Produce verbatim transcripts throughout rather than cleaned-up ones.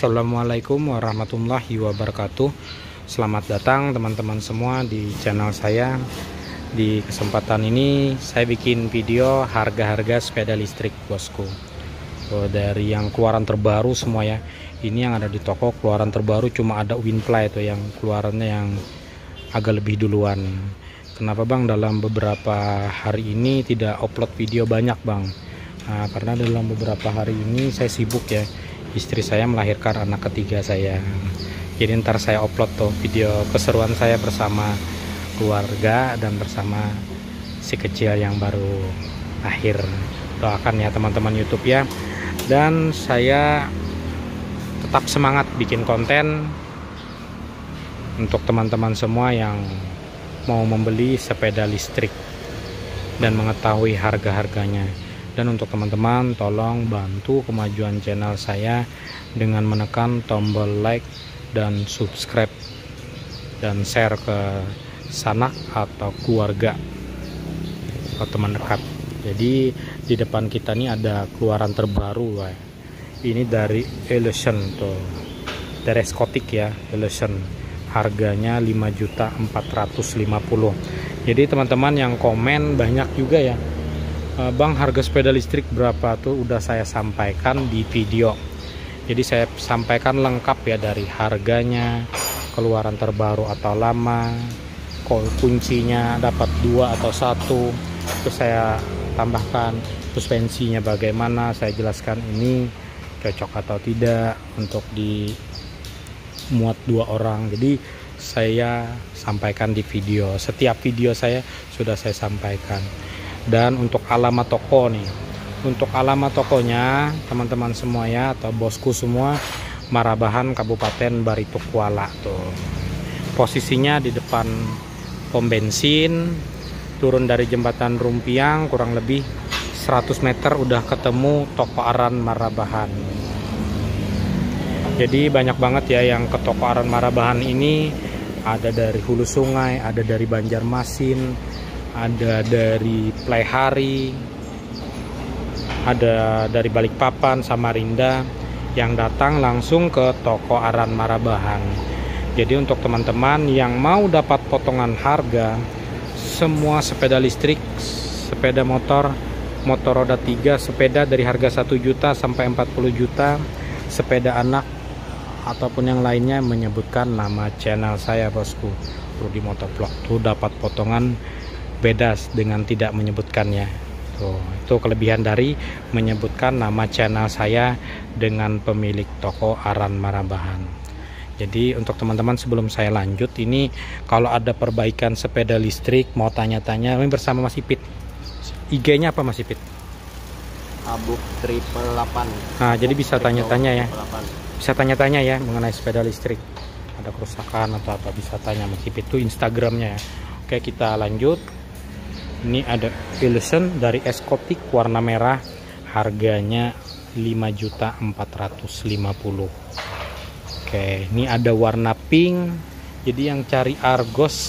Assalamualaikum warahmatullahi wabarakatuh. Selamat datang teman-teman semua di channel saya. Di kesempatan ini saya bikin video harga-harga sepeda listrik bosku. So, dari yang keluaran terbaru semua ya. Ini yang ada di toko keluaran terbaru, cuma ada Winfly itu yang keluarannya yang agak lebih duluan. Kenapa bang dalam beberapa hari ini tidak upload video banyak bang? Nah, karena dalam beberapa hari ini saya sibuk ya. Istri saya melahirkan anak ketiga saya. Jadi ntar saya upload tuh video keseruan saya bersama keluarga dan bersama si kecil yang baru lahir. Doakan ya teman-teman YouTube ya. Dan saya tetap semangat bikin konten untuk teman-teman semua yang mau membeli sepeda listrik dan mengetahui harga-harganya. Dan untuk teman-teman tolong bantu kemajuan channel saya dengan menekan tombol like dan subscribe dan share ke sanak atau keluarga atau teman dekat. Jadi di depan kita nih ada keluaran terbaru. Ini dari Illusion tuh, dari Escotic ya, Illusion. Harganya lima juta empat ratus lima puluh. Jadi teman-teman yang komen banyak juga ya, bang harga sepeda listrik berapa tuh, udah saya sampaikan di video. Jadi saya sampaikan lengkap ya, dari harganya, keluaran terbaru atau lama, kuncinya dapat dua atau satu, terus saya tambahkan suspensinya bagaimana, saya jelaskan ini cocok atau tidak untuk dimuat dua orang. Jadi saya sampaikan di video, setiap video saya sudah saya sampaikan. Dan untuk alamat toko nih, untuk alamat tokonya teman-teman semua ya, atau bosku semua, Marabahan, Kabupaten Baritokuala tuh. Posisinya di depan pom bensin, turun dari jembatan Rumpiang kurang lebih seratus meter udah ketemu toko Aran Marabahan. Jadi banyak banget ya yang ke toko Aran Marabahan ini, ada dari hulu sungai, ada dari Banjarmasin, ada dari Playhari, ada dari Balikpapan, Samarinda, yang datang langsung ke toko Aran Marabahan. Jadi untuk teman-teman yang mau dapat potongan harga semua sepeda listrik, sepeda motor, motor roda tiga, sepeda dari harga satu juta sampai empat puluh juta, sepeda anak ataupun yang lainnya, menyebutkan nama channel saya bosku, Rudy Motovlog, tuh dapat potongan beda dengan tidak menyebutkannya. Tuh, itu kelebihan dari menyebutkan nama channel saya dengan pemilik toko Aran Marabahan. Jadi untuk teman-teman sebelum saya lanjut, ini kalau ada perbaikan sepeda listrik mau tanya-tanya, ini bersama Mas Ipit. I G-nya apa Mas Ipit? Abuk triple delapan. Nah, jadi bisa tanya-tanya ya. Bisa tanya-tanya ya mengenai sepeda listrik. Ada kerusakan atau apa, bisa tanya Mas Ipit, itu Instagramnya ya. Oke, kita lanjut. Ini ada Illusion dari Escotic warna merah, harganya lima juta empat ratus lima puluh. Oke, ini ada warna pink. Jadi yang cari Argos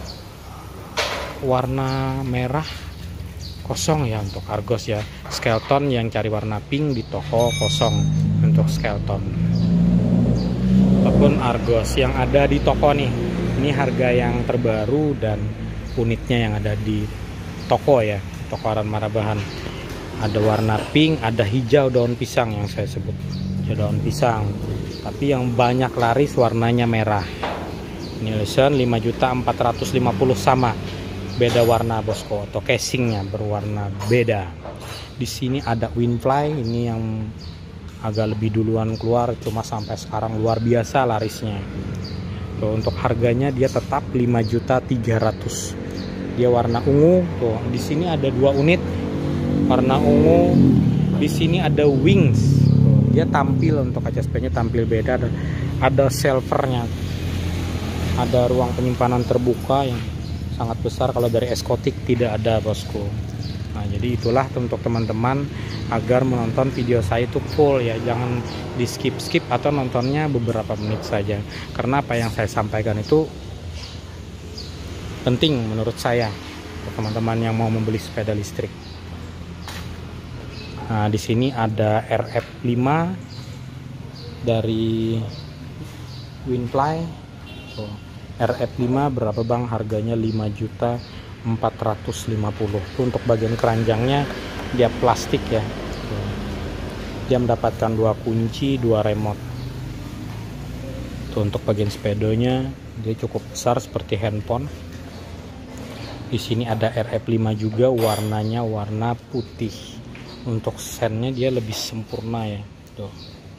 warna merah kosong ya untuk Argos ya. Skeleton yang cari warna pink di toko kosong untuk Skeleton. Ataupun Argos yang ada di toko nih. Ini harga yang terbaru dan unitnya yang ada di toko ya, toko Aran Marabahan. Ada warna pink, ada hijau daun pisang yang saya sebut, hijau daun pisang. Tapi yang banyak laris warnanya merah. Ini Illusion lima juta empat ratus lima puluh, sama, beda warna bosku, atau casingnya berwarna beda. Di sini ada Winfly, ini yang agak lebih duluan keluar, cuma sampai sekarang luar biasa larisnya. Tuh, untuk harganya dia tetap lima juta tiga ratus. Dia warna ungu. Tuh, di sini ada dua unit warna ungu. Di sini ada Wings. Tuh, dia tampil untuk kaca spionnya tampil beda, dan ada silvernya. Ada ruang penyimpanan terbuka yang sangat besar. Kalau dari Escotic tidak ada bosku. Nah, jadi itulah untuk teman-teman agar menonton video saya itu full ya, jangan di skip-skip atau nontonnya beberapa menit saja. Karena apa yang saya sampaikan itu penting menurut saya untuk teman-teman yang mau membeli sepeda listrik. Nah, di sini ada R F lima dari Winfly. Tuh, R F lima berapa bang? Harganya lima juta empat ratus lima puluh. Tuh, untuk bagian keranjangnya dia plastik ya. Tuh, dia mendapatkan dua kunci, dua remote. Tuh, untuk bagian sepedonya dia cukup besar seperti handphone. Di sini ada R F lima juga, warnanya warna putih. Untuk sennya dia lebih sempurna ya. Tuh,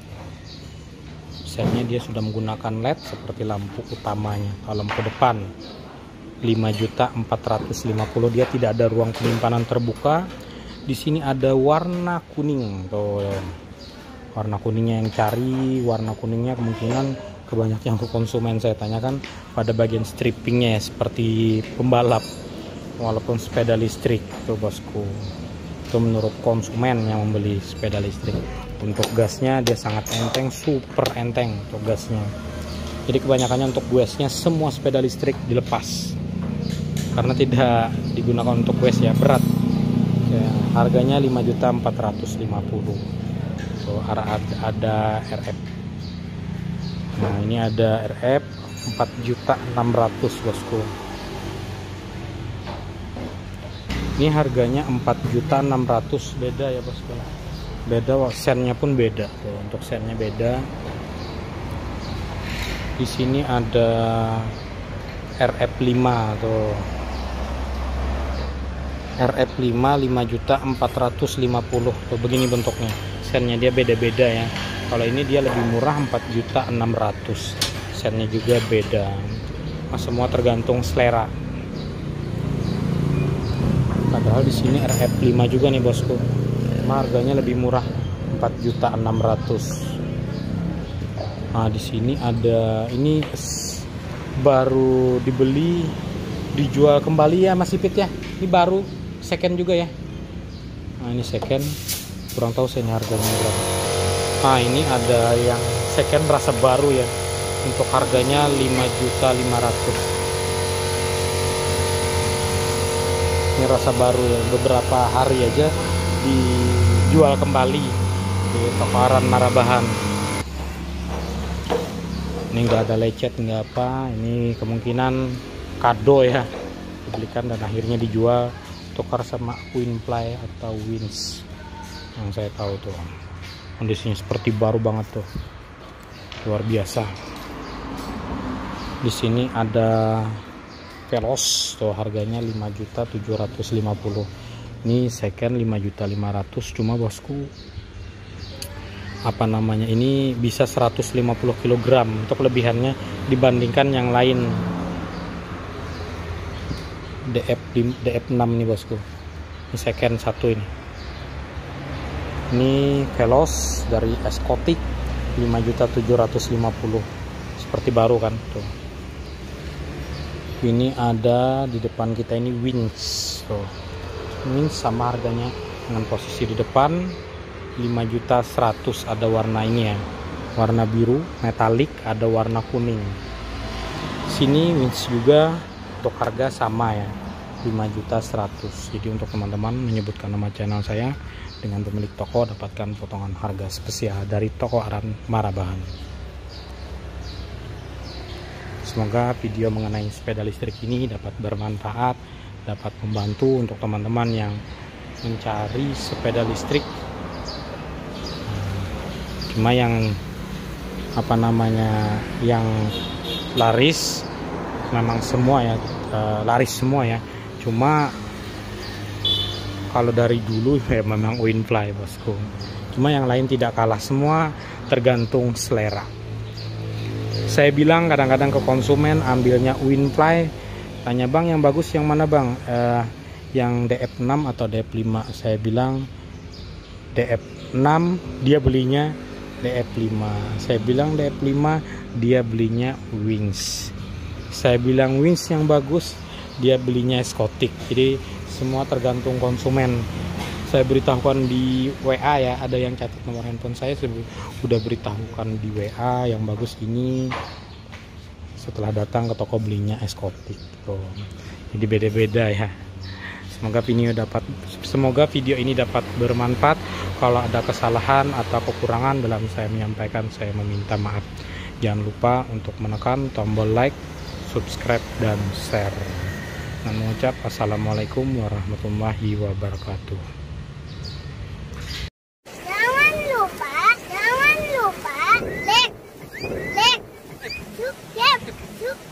sennya dia sudah menggunakan L E D seperti lampu utamanya. Kalau lampu depan lima juta empat ratus lima puluh, dia tidak ada ruang penyimpanan terbuka. Di sini ada warna kuning. Tuh, warna kuningnya yang cari, warna kuningnya kemungkinan kebanyakan untuk konsumen saya tanyakan pada bagian strippingnya ya, seperti pembalap walaupun sepeda listrik. Tuh bosku, itu menurut konsumen yang membeli sepeda listrik. Untuk gasnya dia sangat enteng, super enteng untuk gasnya. Jadi kebanyakannya untuk gasnya semua sepeda listrik dilepas karena tidak digunakan untuk gas ya, berat ya. Harganya lima juta empat ratus lima puluh. So, ada, ada R F. Nah ini ada R F empat juta enam ratus bosku. Ini harganya empat juta enam ratus, beda ya bosku. Beda, sennya pun beda. Tuh, untuk sennya beda. Di sini ada R F lima tuh. R F lima lima juta empat ratus lima puluh. Tuh begini bentuknya. Sennya dia beda-beda ya. Kalau ini dia lebih murah empat juta enam ratus. Sennya juga beda. Nah, semua tergantung selera. Padahal di sini R F lima juga nih bosku. Harganya lebih murah empat juta enam ratus. Nah, di sini ada ini baru dibeli, dijual kembali ya Mas Ipit ya. Ini baru second juga ya. Nah, ini second. Kurang tahu saya ini harganya berapa. Nah, ini ada yang second rasa baru ya. Untuk harganya lima juta lima ratus. Ini rasa baru ya, beberapa hari aja dijual kembali di Tokoran Marabahan. Ini enggak ada lecet, enggak apa. Ini kemungkinan kado ya, dibelikan dan akhirnya dijual, tukar sama Winfly atau Wins yang saya tahu tuh. Kondisinya seperti baru banget tuh, luar biasa. Di sini ada Veloz tuh, harganya lima juta tujuh ratus lima puluh. Ini second lima juta lima ratus. Cuma bosku, apa namanya, ini bisa seratus lima puluh kilogram untuk kelebihannya dibandingkan yang lain. D F D F enam nih bosku. Ini second satu ini. Ini Veloz dari Escotic lima juta tujuh ratus lima puluh. Seperti baru kan tuh. Ini ada di depan kita ini Wins. Tuh. Wins sama harganya dengan posisi di depan lima juta seratus. Ada warna ini ya, warna biru metalik, ada warna kuning. Sini Wins juga untuk harga sama ya, lima juta seratus. Jadi untuk teman-teman menyebutkan nama channel saya dengan pemilik toko, dapatkan potongan harga spesial dari toko Aran Marabahan. Semoga video mengenai sepeda listrik ini dapat bermanfaat, dapat membantu untuk teman-teman yang mencari sepeda listrik. Cuma yang apa namanya, yang laris memang semua ya, laris semua ya. Cuma kalau dari dulu ya memang Winfly bosku. Cuma yang lain tidak kalah, semua tergantung selera. Saya bilang kadang-kadang ke konsumen, ambilnya Winfly, tanya bang yang bagus yang mana bang, eh, yang D F enam atau D F lima. Saya bilang D F enam, dia belinya D F lima. Saya bilang D F lima, dia belinya Wins. Saya bilang Wins yang bagus, dia belinya Escotic. Jadi semua tergantung konsumen. Saya beritahukan di W A ya, ada yang catat nomor handphone saya, saya sudah beritahukan di W A yang bagus ini. Setelah datang ke toko belinya Escotic. Tuh. Jadi beda-beda ya. Semoga video dapat semoga video ini dapat bermanfaat. Kalau ada kesalahan atau kekurangan dalam saya menyampaikan, saya meminta maaf. Jangan lupa untuk menekan tombol like, subscribe, dan share. Dan mengucap assalamualaikum warahmatullahi wabarakatuh. Jangan lupa, jangan lupa like, like, subscribe, subscribe.